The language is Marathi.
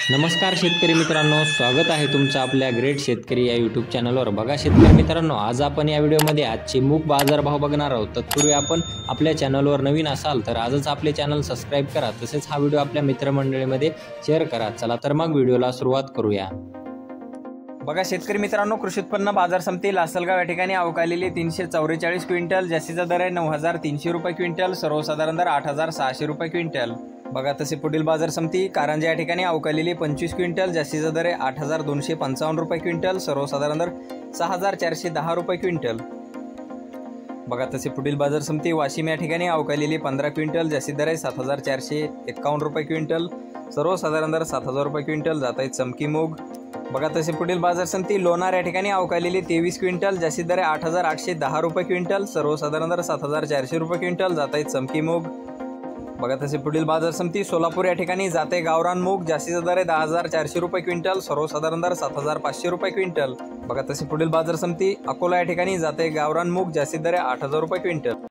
नमस्कार शेतकरी मित्रांनो, स्वागत आहे तुमचं आपल्या ग्रेट शेतकरी या यूट्यूब चॅनलवर। बघा शेतकरी मित्रांनो, आज आपण या व्हिडिओमध्ये आजचे मूग बाजारभाव बघणार आहोत। तत्पूर्वी आपण आपल्या चॅनलवर नवीन असाल तर आजच आपले चॅनल सबस्क्राइब करा, तसेच हा व्हिडिओ आपल्या मित्रमंडळीमध्ये शेअर करा। चला तर मग व्हिडिओला सुरुवात करूया। बघा शेतकरी मित्रांनो, कृषी उत्पन्न बाजार समिती लासलगाव या ठिकाणी अवकालेली 344 क्विंटल, जास्तीचा दर आहे 9300 रुपये क्विंटल, सर्वसाधारण दर 8600 रुपये क्विंटल। बघा तसे पुढील बाजार समिती कारंजा या ठिकाणी अवकालेली 25 क्विंटल, जास्तीचा दर आहे 8255 रुपये क्विंटल, सर्वसाधारण दर 6410 रुपये क्विंटल। बघा तसे पुढील बाजार समिती वाशिम या ठिकाणी अवकालेली 15 क्विंटल, जास्तीचा दर आहे 7451 रुपये क्विंटल, सर्वसाधारण दर 7000 रुपये क्विंटल, जात आहे चमकी मूग। बघा तसे पुढील बाजार समिती लोणार या ठिकाणी अवकालेली 23 क्विंटल, जास्तीचा दर आहे 8810 रुपये क्विंटल, सर्वसाधारण दर 7400 रुपये क्विंटल, जात आहे चमकी मूग। बघा तसे पुढील बाजार समिती सोलापूर या ठिकाणी जाते गावरान मूग, जास्तीचा दर आहे 10400 रुपये क्विंटल, सर्वसाधारण दर 7500 रुपये क्विंटल। बघा तसे पुढील बाजार समिती अकोला या ठिकाणी जाते गावरान मूग, जास्तीचा दर आहे 8000 रुपये क्विंटल।